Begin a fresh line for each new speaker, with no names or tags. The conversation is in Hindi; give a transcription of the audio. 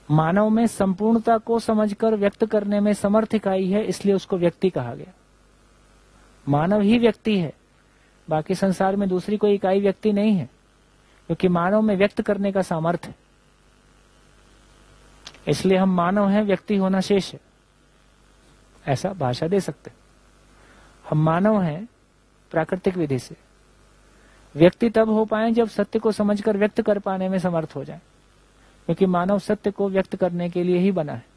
मानव में संपूर्णता को समझकर व्यक्त करने में समर्थ इकाई है, इसलिए उसको व्यक्ति कहा गया। मानव ही व्यक्ति है, बाकी संसार में दूसरी कोई इकाई व्यक्ति नहीं है, क्योंकि मानव में व्यक्त करने का सामर्थ्य है। इसलिए हम मानव हैं, व्यक्ति होना शेष है, ऐसा भाषा दे सकते। हम मानव हैं प्राकृतिक विधि से, व्यक्ति तब हो पाए जब सत्य को समझकर व्यक्त कर पाने में समर्थ हो जाए, क्योंकि मानव सत्य को व्यक्त करने के लिए ही बना है।